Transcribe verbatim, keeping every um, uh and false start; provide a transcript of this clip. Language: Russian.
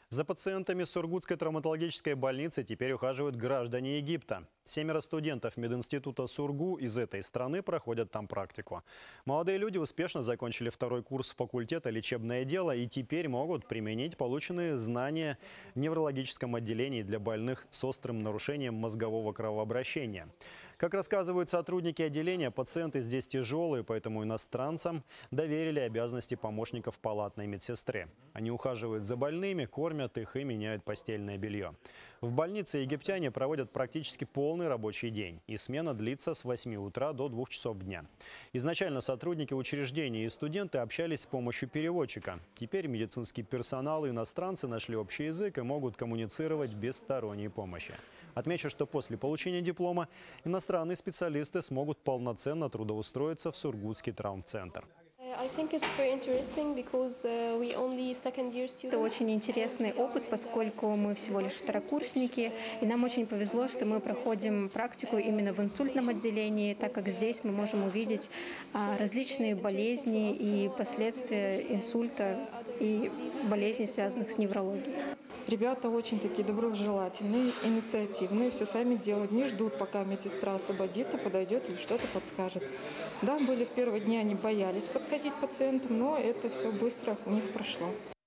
За пациентами Сургутской травматологической больницы теперь ухаживают граждане Египта. Семеро студентов мединститута Сургу из этой страны проходят там практику. Молодые люди успешно закончили второй курс факультета «Лечебное дело» и теперь могут применить полученные знания в неврологическом отделении для больных с острым нарушением мозгового кровообращения. Как рассказывают сотрудники отделения, пациенты здесь тяжелые, поэтому иностранцам доверили обязанности помощников палатной медсестры. Они ухаживают за больными, кормят их и меняют постельное белье. В больнице египтяне проводят практически полный рабочий день, и смена длится с восьми утра до двух часов дня. Изначально сотрудники учреждения и студенты общались с помощью переводчика. Теперь медицинский персонал и иностранцы нашли общий язык и могут коммуницировать без сторонней помощи. Отмечу, что после получения диплома иностранные специалисты смогут полноценно трудоустроиться в Сургутский травмцентр. Это очень интересный опыт, поскольку мы всего лишь второкурсники, и нам очень повезло, что мы проходим практику именно в инсультном отделении, так как здесь мы можем увидеть различные болезни и последствия инсульта и болезней, связанных с неврологией. Ребята очень такие доброжелательные, инициативные, все сами делают, не ждут, пока медсестра освободится, подойдет или что-то подскажет. Да, были в первые дни, они боялись подходить к пациентам, но это все быстро у них прошло.